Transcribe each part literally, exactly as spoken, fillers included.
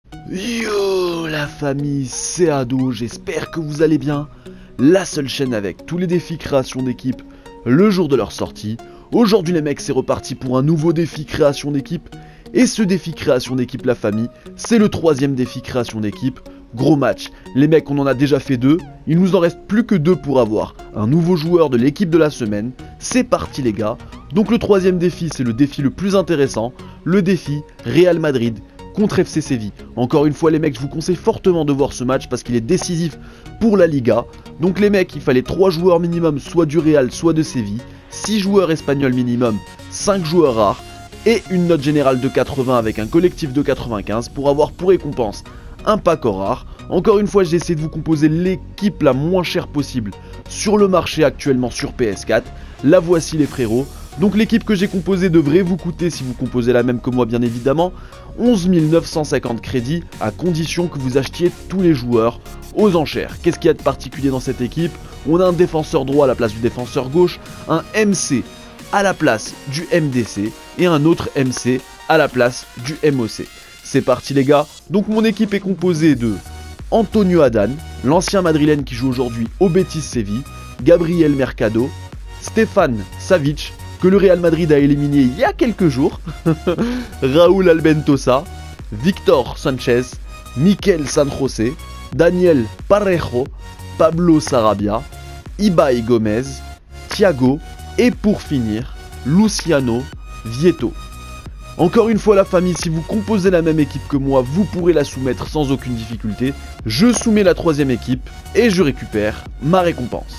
Yo la famille, c'est Ado, j'espère que vous allez bien. La seule chaîne avec tous les défis création d'équipe le jour de leur sortie. Aujourd'hui les mecs, c'est reparti pour un nouveau défi création d'équipe. Et ce défi création d'équipe la famille, c'est le troisième défi création d'équipe. Gros match, les mecs on en a déjà fait deux, il nous en reste plus que deux pour avoir un nouveau joueur de l'équipe de la semaine. C'est parti les gars. Donc le troisième défi, c'est le défi le plus intéressant, le défi Real Madrid contre F C Séville. Encore une fois les mecs, je vous conseille fortement de voir ce match parce qu'il est décisif pour la Liga. Donc les mecs, il fallait trois joueurs minimum, soit du Real, soit de Séville, six joueurs espagnols minimum, cinq joueurs rares et une note générale de quatre-vingts avec un collectif de quatre-vingt-quinze pour avoir pour récompense un pack au rare. Encore une fois, j'ai essayé de vous composer l'équipe la moins chère possible sur le marché actuellement sur P S quatre. La voici les frérots. Donc l'équipe que j'ai composée devrait vous coûter, si vous composez la même que moi bien évidemment, onze mille neuf cent cinquante crédits, à condition que vous achetiez tous les joueurs aux enchères. Qu'est-ce qu'il y a de particulier dans cette équipe? On a un défenseur droit à la place du défenseur gauche, un M C à la place du M D C et un autre M C à la place du M O C. C'est parti les gars. Donc mon équipe est composée de Antonio Adán, l'ancien madrilène qui joue aujourd'hui au Betis Séville, Gabriel Mercado, Stéphane Savic, que le Real Madrid a éliminé il y a quelques jours, Raúl Albentosa, Victor Sanchez, Mikel San José, Daniel Parejo, Pablo Sarabia, Ibai Gomez, Thiago et pour finir, Luciano Vieto. Encore une fois la famille, si vous composez la même équipe que moi, vous pourrez la soumettre sans aucune difficulté. Je soumets la troisième équipe et je récupère ma récompense.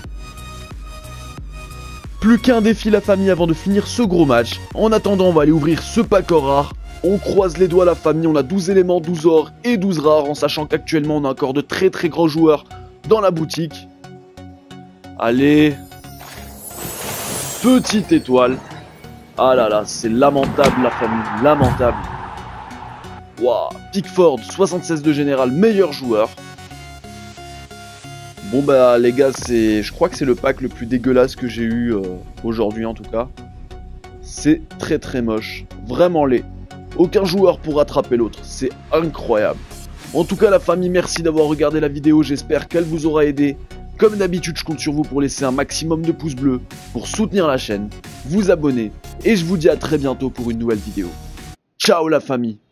Plus qu'un défi la famille avant de finir ce gros match. En attendant, on va aller ouvrir ce pack or rare. On croise les doigts la famille, on a douze éléments, douze or et douze rares, en sachant qu'actuellement on a encore de très très grands joueurs dans la boutique. Allez. Petite étoile. Ah là là, c'est lamentable la famille, lamentable. Waouh, Pickford, soixante-seize de général, meilleur joueur. Bon bah les gars, c'est, je crois que c'est le pack le plus dégueulasse que j'ai eu euh, aujourd'hui en tout cas. C'est très très moche, vraiment laid. Aucun joueur pour rattraper l'autre, c'est incroyable. En tout cas la famille, merci d'avoir regardé la vidéo, j'espère qu'elle vous aura aidé. Comme d'habitude, je compte sur vous pour laisser un maximum de pouces bleus, pour soutenir la chaîne, vous abonner, et je vous dis à très bientôt pour une nouvelle vidéo. Ciao la famille!